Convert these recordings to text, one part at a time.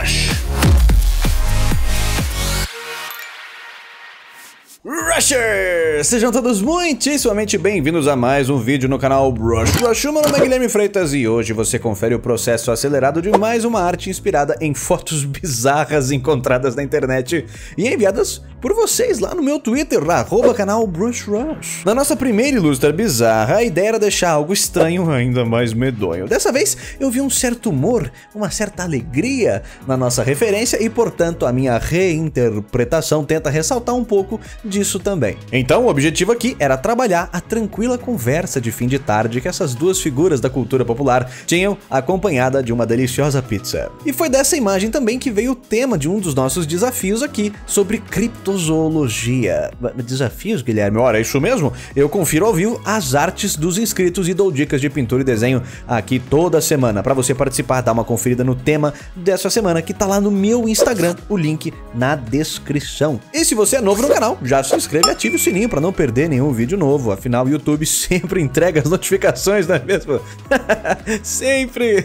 Rush! Rushers! Sejam todos muitíssimamente bem-vindos a mais um vídeo no canal Brush Rush. Meu nome é Guilherme Freitas e hoje você confere o processo acelerado de mais uma arte inspirada em fotos bizarras encontradas na internet e enviadas por vocês lá no meu Twitter, @canal Brush Rush. Na nossa primeira ilustra bizarra, a ideia era deixar algo estranho ainda mais medonho. Dessa vez, eu vi um certo humor, uma certa alegria na nossa referência e, portanto, a minha reinterpretação tenta ressaltar um pouco disso também. Então, o objetivo aqui era trabalhar a tranquila conversa de fim de tarde que essas duas figuras da cultura popular tinham, acompanhada de uma deliciosa pizza. E foi dessa imagem também que veio o tema de um dos nossos desafios aqui, sobre criptozoologia. Desafios, Guilherme? Ora, é isso mesmo? Eu confiro ao vivo as artes dos inscritos e dou dicas de pintura e desenho aqui toda semana. Para você participar, dá uma conferida no tema dessa semana que tá lá no meu Instagram, o link na descrição. E se você é novo no canal, já se inscreve e ative o sininho para não perder nenhum vídeo novo. Afinal, o YouTube sempre entrega as notificações, não é mesmo? Sempre!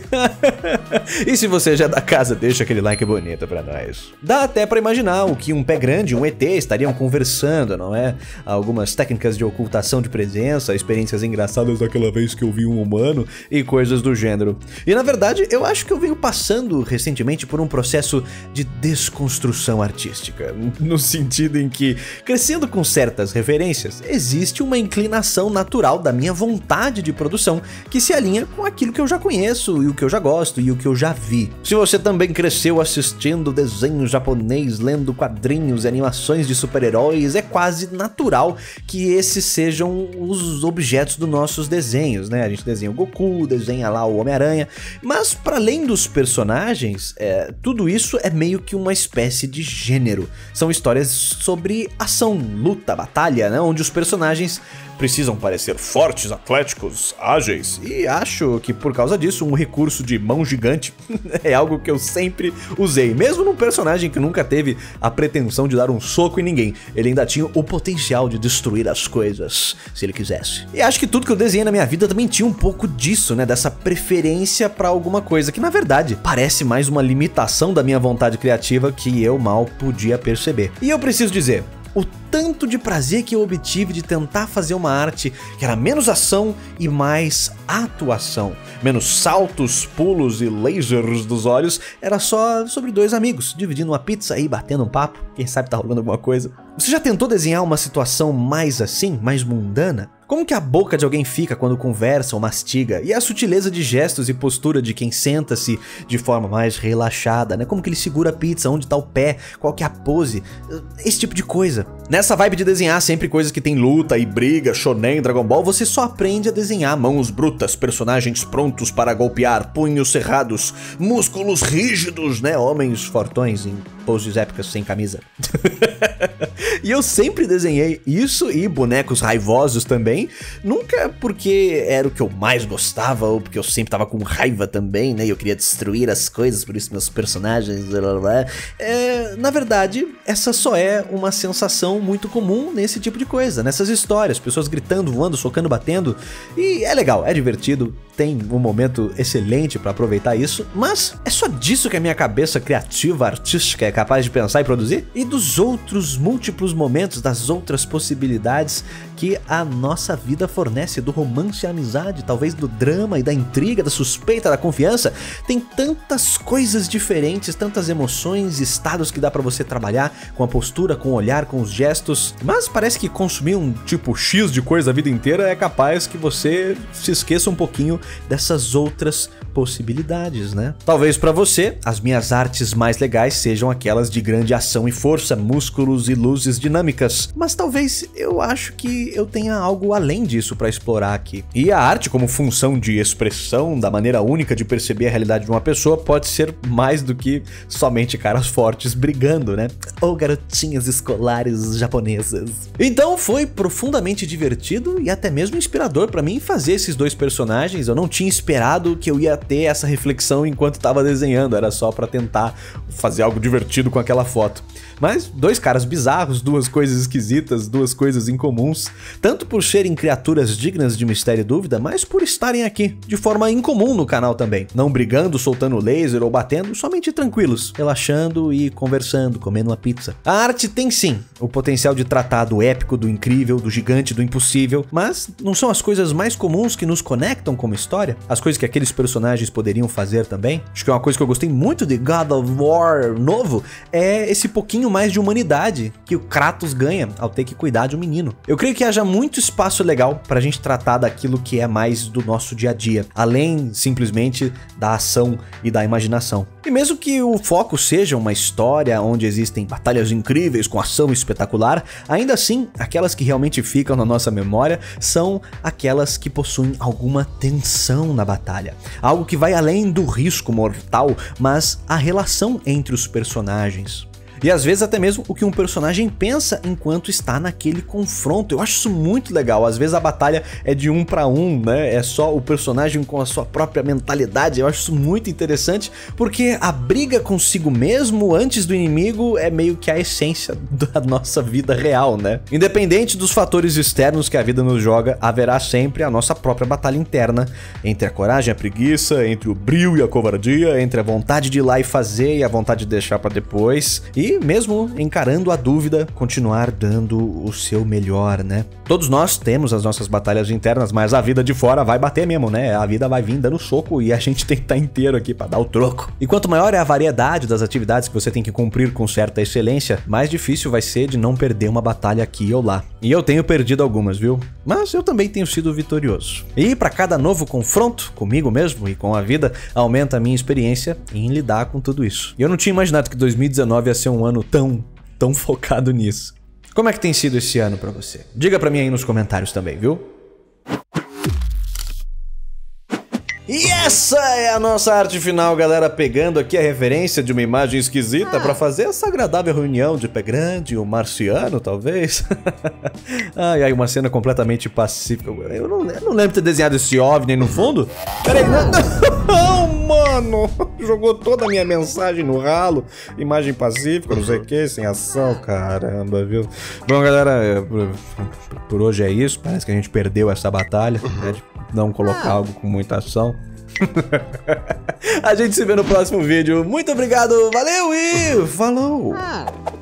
E se você já é da casa, deixa aquele like bonito pra nós. Dá até pra imaginar o que um pé grande e um ET estariam conversando, não é? Algumas técnicas de ocultação de presença, experiências engraçadas daquela vez que eu vi um humano e coisas do gênero. E na verdade, eu acho que eu venho passando recentemente por um processo de desconstrução artística. No sentido em que, crescendo com certas referências, existe uma inclinação natural da minha vontade de produção que se alinha com aquilo que eu já conheço e o que eu já gosto e o que eu já vi. Se você também cresceu assistindo desenho japonês, lendo quadrinhos e animações de super-heróis, é quase natural que esses sejam os objetos dos nossos desenhos, né? A gente desenha o Goku, desenha lá o Homem-Aranha, mas para além dos personagens, tudo isso é meio que uma espécie de gênero. São histórias sobre ação, luta, batalha, né? Onde os personagens precisam parecer fortes, atléticos, ágeis, e acho que por causa disso um recurso de mão gigante é algo que eu sempre usei, mesmo num personagem que nunca teve a pretensão de dar um soco em ninguém. Ele ainda tinha o potencial de destruir as coisas, se ele quisesse. E acho que tudo que eu desenhei na minha vida também tinha um pouco disso, né, dessa preferência pra alguma coisa, que na verdade parece mais uma limitação da minha vontade criativa que eu mal podia perceber. E eu preciso dizer, o tanto de prazer que eu obtive de tentar fazer uma arte que era menos ação e mais atuação, menos saltos, pulos e lasers dos olhos, era só sobre dois amigos, dividindo uma pizza e batendo um papo, quem sabe tá rolando alguma coisa. Você já tentou desenhar uma situação mais assim, mais mundana? Como que a boca de alguém fica quando conversa ou mastiga? E a sutileza de gestos e postura de quem senta-se de forma mais relaxada, né? Como que ele segura a pizza, onde tá o pé, qual que é a pose, esse tipo de coisa. Nessa vibe de desenhar sempre coisas que tem luta e briga, shonen, Dragon Ball, você só aprende a desenhar mãos brutas, personagens prontos para golpear, punhos cerrados, músculos rígidos, né? Homens fortões em poses épicas sem camisa. E eu sempre desenhei isso e bonecos raivosos também, nunca porque era o que eu mais gostava ou porque eu sempre tava com raiva também, né, e eu queria destruir as coisas, por isso meus personagens, blá blá blá. Na verdade, essa só é uma sensação muito comum nesse tipo de coisa, nessas histórias, pessoas gritando, voando, socando, batendo, e é legal, é divertido, tem um momento excelente pra aproveitar isso, mas é só disso que a minha cabeça criativa, artística é capaz de pensar e produzir? E dos outros múltiplos momentos, das outras possibilidades que a nossa vida fornece, do romance e amizade, talvez do drama e da intriga, da suspeita, da confiança, tem tantas coisas diferentes, tantas emoções e estados que dá pra você trabalhar com a postura, com o olhar, com os gestos, mas parece que consumir um tipo X de coisa a vida inteira é capaz que você se esqueça um pouquinho dessas outras possibilidades, né? Talvez pra você, as minhas artes mais legais sejam aquelas de grande ação e força, músculos e luzes dinâmicas, mas talvez eu acho que eu tenha algo além disso pra explorar aqui. E a arte como função de expressão, da maneira única de perceber a realidade de uma pessoa, pode ser mais do que somente caras fortes brigando, né? Ou garotinhas escolares japonesas. Então foi profundamente divertido e até mesmo inspirador pra mim fazer esses dois personagens. Eu não tinha esperado que eu ia ter essa reflexão enquanto tava desenhando, era só pra tentar fazer algo divertido com aquela foto. Mas dois caras bizarros, duas coisas esquisitas, duas coisas incomuns, tanto por serem criaturas dignas de mistério e dúvida, mas por estarem aqui, de forma incomum no canal também. Não brigando, soltando laser ou batendo, somente tranquilos, relaxando e conversando, comendo uma pizza. A arte tem sim o potencial de tratar do épico, do incrível, do gigante, do impossível, mas não são as coisas mais comuns que nos conectam como história? As coisas que aqueles personagens poderiam fazer também? Acho que uma coisa que eu gostei muito de God of War novo é esse pouquinho mais de humanidade que o Kratos ganha ao ter que cuidar de um menino. Eu creio que haja muito espaço legal pra gente tratar daquilo que é mais do nosso dia a dia, além simplesmente da ação e da imaginação. E mesmo que o foco seja uma história onde existem batalhas incríveis com ação espetacular, ainda assim, aquelas que realmente ficam na nossa memória são aquelas que possuem alguma tensão na batalha. Algo que vai além do risco mortal, mas a relação entre os personagens. E às vezes até mesmo o que um personagem pensa enquanto está naquele confronto. Eu acho isso muito legal. Às vezes a batalha é de 1 para 1, né? É só o personagem com a sua própria mentalidade. Eu acho isso muito interessante, porque a briga consigo mesmo antes do inimigo é meio que a essência da nossa vida real, né? Independente dos fatores externos que a vida nos joga, haverá sempre a nossa própria batalha interna, entre a coragem e a preguiça, entre o brio e a covardia, entre a vontade de ir lá e fazer e a vontade de deixar para depois. E mesmo encarando a dúvida, continuar dando o seu melhor, né? Todos nós temos as nossas batalhas internas, mas a vida de fora vai bater mesmo, né? A vida vai vir dando soco e a gente tem que estar inteiro aqui pra dar o troco. E quanto maior é a variedade das atividades que você tem que cumprir com certa excelência, mais difícil vai ser de não perder uma batalha aqui ou lá. E eu tenho perdido algumas, viu? Mas eu também tenho sido vitorioso. E para cada novo confronto comigo mesmo e com a vida, aumenta a minha experiência em lidar com tudo isso. E eu não tinha imaginado que 2019 ia ser um ano tão focado nisso. Como é que tem sido esse ano pra você? Diga pra mim aí nos comentários também, viu? E essa é a nossa arte final, galera, pegando aqui a referência de uma imagem esquisita pra fazer essa agradável reunião de pé grande, um marciano, talvez. Ai, uma cena completamente pacífica. Eu não lembro de ter desenhado esse OVNI no fundo. Peraí, não, mano! Jogou toda a minha mensagem no ralo. Imagem pacífica, não sei o que, sem ação, caramba, viu? Bom, galera, por hoje é isso. Parece que a gente perdeu essa batalha, né, de não colocar algo com muita ação. A gente se vê no próximo vídeo. Muito obrigado, valeu e falou!